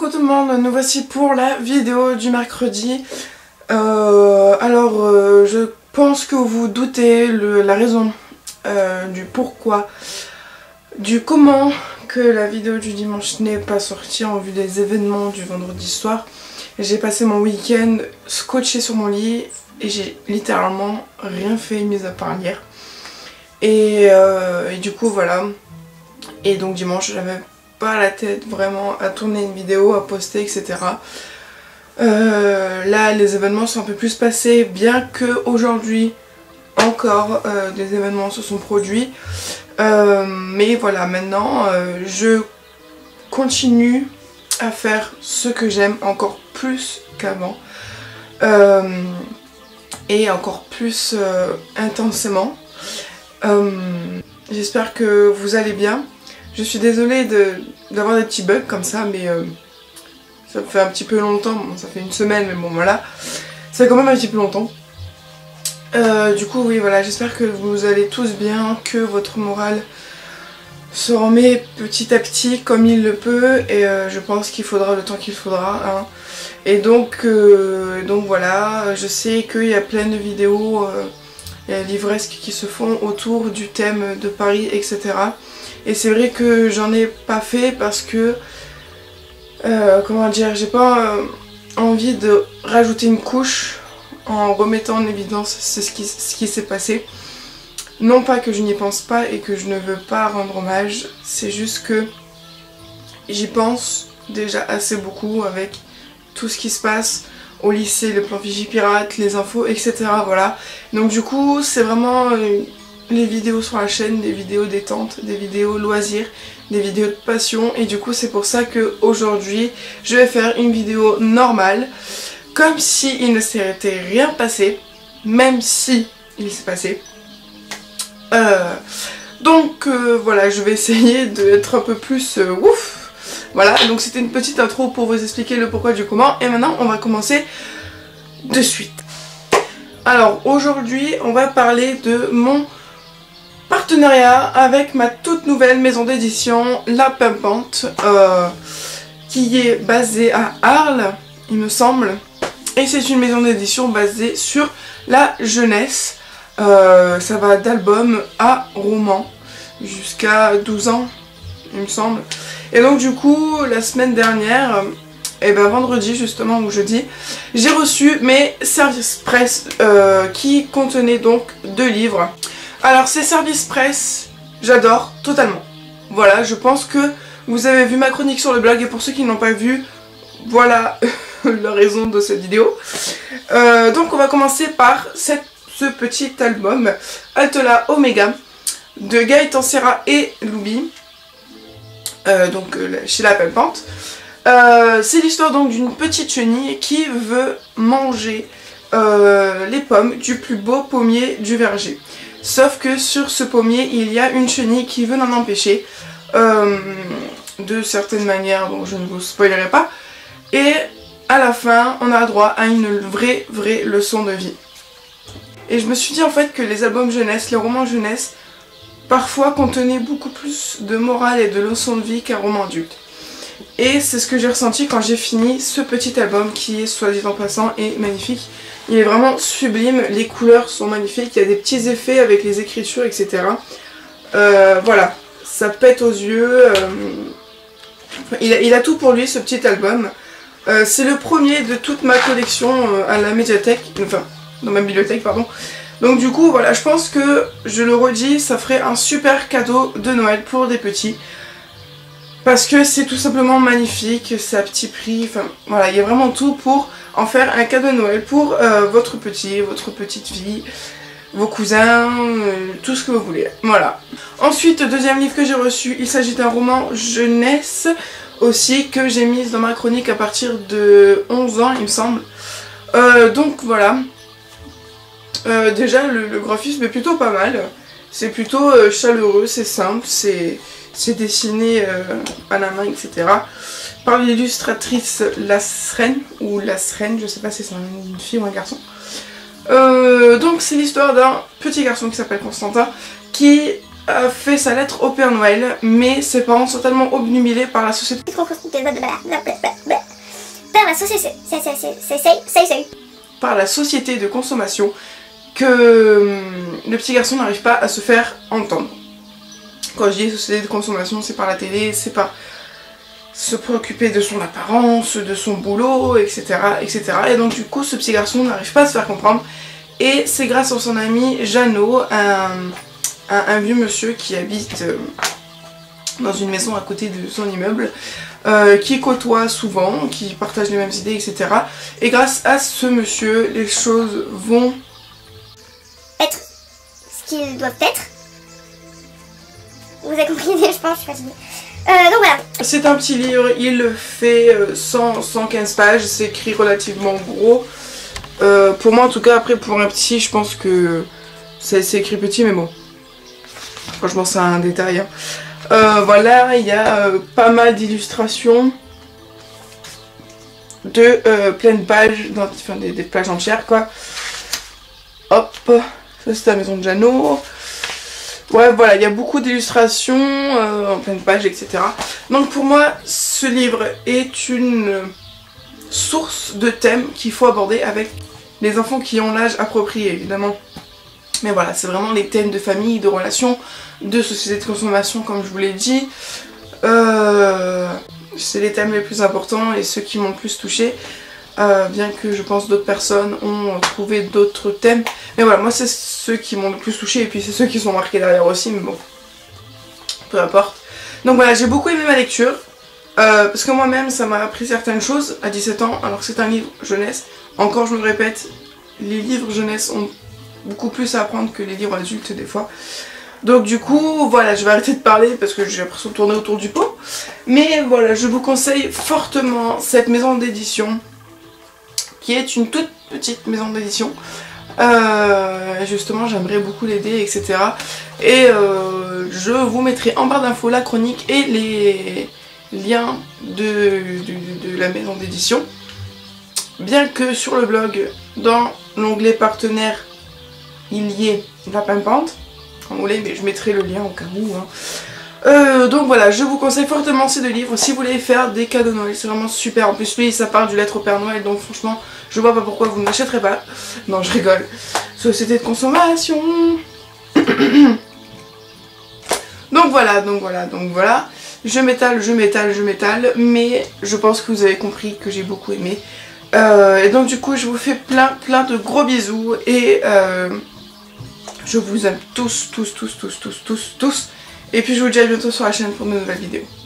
coucou tout le monde, nous voici pour la vidéo du mercredi. Je pense que vous doutez la raison du pourquoi, du comment que la vidéo du dimanche n'est pas sortie en vue des événements du vendredi soir. J'ai passé mon week-end scotché sur mon lit et j'ai littéralement rien fait mis à part lire. Et du coup voilà. Et donc dimanche j'avais pas la tête vraiment à tourner une vidéo, à poster, etc. Là les événements sont un peu plus passés, bien que aujourd'hui encore des événements se sont produits. Mais voilà, maintenant je continue à faire ce que j'aime encore plus qu'avant. Et encore plus intensément. J'espère que vous allez bien. Je suis désolée d'avoir des petits bugs comme ça, mais ça fait un petit peu longtemps. Bon, ça fait une semaine, mais bon voilà. Ça fait quand même un petit peu longtemps. Du coup, oui, voilà, j'espère que vous allez tous bien, que votre morale se remet petit à petit comme il le peut. Et je pense qu'il faudra le temps qu'il faudra. Hein. Et donc voilà, je sais qu'il y a plein de vidéos livresques qui se font autour du thème de Paris, etc. Et c'est vrai que j'en ai pas fait parce que, comment dire, j'ai pas envie de rajouter une couche en remettant en évidence ce qui s'est passé. Non pas que je n'y pense pas et que je ne veux pas rendre hommage, c'est juste que j'y pense déjà assez beaucoup avec tout ce qui se passe au lycée, le plan Vigipirate, les infos, etc. Voilà. Donc du coup, c'est vraiment les vidéos sur la chaîne, des vidéos détente, des vidéos loisirs, des vidéos de passion. Et du coup, c'est pour ça qu'aujourd'hui, je vais faire une vidéo normale, comme si il ne s'était rien passé, même si il s'est passé. Voilà, je vais essayer d'être un peu plus ouf. Voilà, donc c'était une petite intro pour vous expliquer le pourquoi du comment. Et maintenant, on va commencer de suite. Alors, aujourd'hui, on va parler de mon partenariat avec ma toute nouvelle maison d'édition, La Pimpante, qui est basée à Arles, il me semble. Et c'est une maison d'édition basée sur la jeunesse. Ça va d'album à roman, jusqu'à 12 ans, il me semble. Et donc du coup, la semaine dernière, et ben vendredi justement ou jeudi, j'ai reçu mes services presse qui contenaient donc 2 livres. Alors ces services presse, j'adore totalement. Voilà, je pense que vous avez vu ma chronique sur le blog et pour ceux qui n'ont pas vu, voilà la raison de cette vidéo. Donc on va commencer par ce petit album Atala Omega de Gaëtan Serra et Loubi. Chez La Pimpante. C'est l'histoire donc d'une petite chenille qui veut manger les pommes du plus beau pommier du verger. Sauf que sur ce pommier, il y a une chenille qui veut l'en empêcher de certaines manières dont je ne vous spoilerai pas. Et à la fin, on a droit à une vraie leçon de vie. Et je me suis dit en fait que les albums jeunesse, les romans jeunesse, parfois contenait beaucoup plus de morale et de leçons de vie qu'un roman adulte. Et c'est ce que j'ai ressenti quand j'ai fini ce petit album qui est, soit dit en passant, est magnifique. Il est vraiment sublime, les couleurs sont magnifiques, il y a des petits effets avec les écritures, etc. Voilà, ça pète aux yeux. Il a tout pour lui ce petit album. C'est le premier de toute ma collection à la médiathèque, enfin dans ma bibliothèque pardon. Donc du coup voilà, je pense que, je le redis, ça ferait un super cadeau de Noël pour des petits. Parce que c'est tout simplement magnifique, c'est à petit prix, enfin voilà, il y a vraiment tout pour en faire un cadeau de Noël pour votre petit, votre petite fille, vos cousins, tout ce que vous voulez. Voilà. Ensuite, deuxième livre que j'ai reçu, il s'agit d'un roman jeunesse aussi que j'ai mis dans ma chronique à partir de 11 ans il me semble. Donc voilà. Déjà le graphisme est plutôt pas mal, c'est plutôt chaleureux, c'est simple, c'est dessiné à la main, etc. par l'illustratrice Lasren, ou Lasren, je sais pas si c'est une fille ou un garçon. Donc c'est l'histoire d'un petit garçon qui s'appelle Constantin qui fait sa lettre au Père Noël, mais ses parents sont tellement obnubilés par la société de consommation que le petit garçon n'arrive pas à se faire entendre. Quand je dis société de consommation, c'est par la télé, c'est par se préoccuper de son apparence, de son boulot, etc., etc. Et donc du coup, ce petit garçon n'arrive pas à se faire comprendre. Et c'est grâce à son ami Jeannot, un vieux monsieur qui habite dans une maison à côté de son immeuble, qui côtoie souvent, qui partage les mêmes idées, etc. Et grâce à ce monsieur, les choses vont être ce qu'ils doivent être. Vous avez compris, je pense, je suis fatiguée. Donc voilà. C'est un petit livre, il fait 115 pages, c'est écrit relativement gros. Pour moi en tout cas, après pour un petit, je pense que c'est écrit petit, mais bon. Franchement c'est un détail. Hein. Voilà, il y a pas mal d'illustrations de pleines pages, enfin des pages entières quoi. Hop, ça c'est la maison de Jeannot. Ouais, voilà, il y a beaucoup d'illustrations en pleine page, etc. Donc pour moi, ce livre est une source de thèmes qu'il faut aborder avec les enfants qui ont l'âge approprié, évidemment. Mais voilà, c'est vraiment les thèmes de famille, de relations, de société de consommation, comme je vous l'ai dit. C'est les thèmes les plus importants et ceux qui m'ont le plus touché. Bien que je pense d'autres personnes ont trouvé d'autres thèmes. Mais voilà, moi c'est ceux qui m'ont le plus touché et puis c'est ceux qui sont marqués derrière aussi, mais bon, peu importe. Donc voilà, j'ai beaucoup aimé ma lecture, parce que moi-même ça m'a appris certaines choses à 17 ans, alors que c'est un livre jeunesse. Encore je me répète, les livres jeunesse ont beaucoup plus à apprendre que les livres adultes des fois. Donc du coup, voilà, je vais arrêter de parler parce que j'ai l'impression de tourner autour du pot. Mais voilà, je vous conseille fortement cette maison d'édition, qui est une toute petite maison d'édition. Justement, j'aimerais beaucoup l'aider, etc. Et je vous mettrai en barre d'infos la chronique et les liens de la maison d'édition. Bien que sur le blog, dans l'onglet partenaire, il y ait la pimpante, comme vous voulez, mais je mettrai le lien au cas où. Hein. Donc voilà, je vous conseille fortement ces deux livres si vous voulez faire des cadeaux Noël, c'est vraiment super. En plus, lui, ça parle du lettre au Père Noël, donc franchement, je vois pas pourquoi vous ne l'achèterez pas. Non, je rigole. Société de consommation. Donc voilà. Je m'étale, mais je pense que vous avez compris que j'ai beaucoup aimé. Et donc du coup, je vous fais plein de gros bisous et je vous aime tous. Et puis je vous dis à bientôt sur la chaîne pour de nouvelles vidéos.